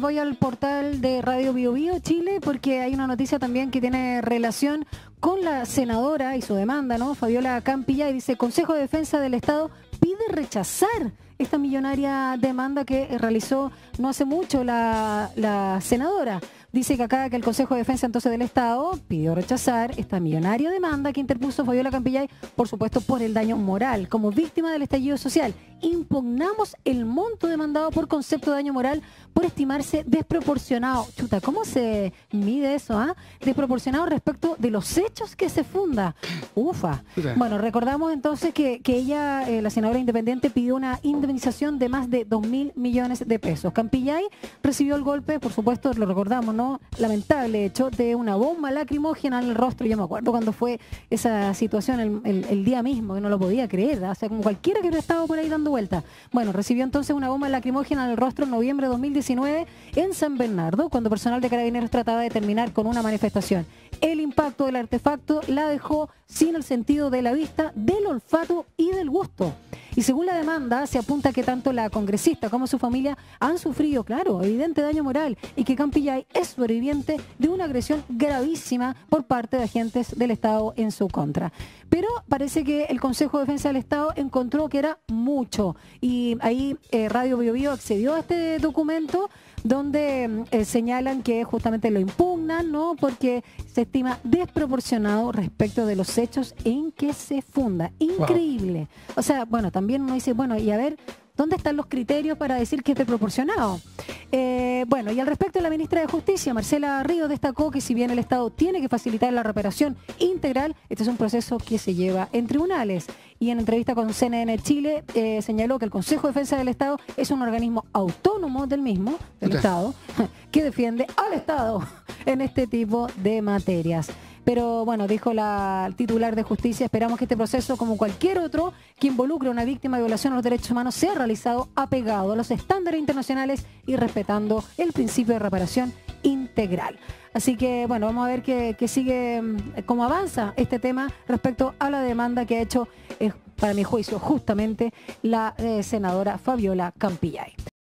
voy al portal de Radio Bio Bio Chile porque hay una noticia también que tiene relación con la senadora y su demanda, ¿no? Fabiola Campillay dice, Consejo de Defensa del Estado pide rechazar esta millonaria demanda que realizó no hace mucho la senadora. Dice que acá que el Consejo de Defensa entonces del Estado pidió rechazar esta millonaria demanda que interpuso Fabiola Campillay, por supuesto por el daño moral, como víctima del estallido social. Impugnamos el monto demandado por concepto de daño moral por estimarse desproporcionado. Chuta, ¿cómo se mide eso? Desproporcionado respecto de los hechos que se funda. Ufa. Bueno, recordamos entonces que ella, la senadora independiente, pidió una indemnización de más de 2.000 millones de pesos. Campillay recibió el golpe, por supuesto, lo recordamos, ¿no? Lamentable hecho de una bomba lacrimógena en el rostro. Yo me acuerdo cuando fue esa situación el día mismo, que no lo podía creer, o sea, como cualquiera que hubiera estado por ahí dando vuelta. Bueno, recibió entonces una bomba lacrimógena en el rostro en noviembre de 2019 en San Bernardo, cuando personal de Carabineros trataba de terminar con una manifestación. El impacto del artefacto la dejó sin el sentido de la vista, del olfato y del gusto. Y según la demanda, se apunta que tanto la congresista como su familia han sufrido, claro, evidente daño moral y que Campillay es sobreviviente de una agresión gravísima por parte de agentes del Estado en su contra. Pero parece que el Consejo de Defensa del Estado encontró que era mucho y ahí Radio Bio Bio accedió a este documento donde señalan que justamente lo impugnan, ¿no? Porque se estima desproporcionado respecto de los hechos en que se funda. Increíble. Wow. O sea, bueno, también uno dice, bueno, y a ver, ¿dónde están los criterios para decir que es desproporcionado? Bueno, y al respecto, la ministra de Justicia, Marcela Ríos, destacó que si bien el Estado tiene que facilitar la reparación integral, este es un proceso que se lleva en tribunales. Y en entrevista con CNN Chile señaló que el Consejo de Defensa del Estado es un organismo autónomo del mismo, del Estado, que defiende al Estado en este tipo de materias. Pero bueno, dijo la titular de Justicia, esperamos que este proceso, como cualquier otro que involucre a una víctima de violación a los derechos humanos, sea realizado apegado a los estándares internacionales y respetando el principio de reparación integral. Así que bueno, vamos a ver que sigue, cómo avanza este tema respecto a la demanda que ha hecho, para mi juicio, justamente la senadora Fabiola Campillay.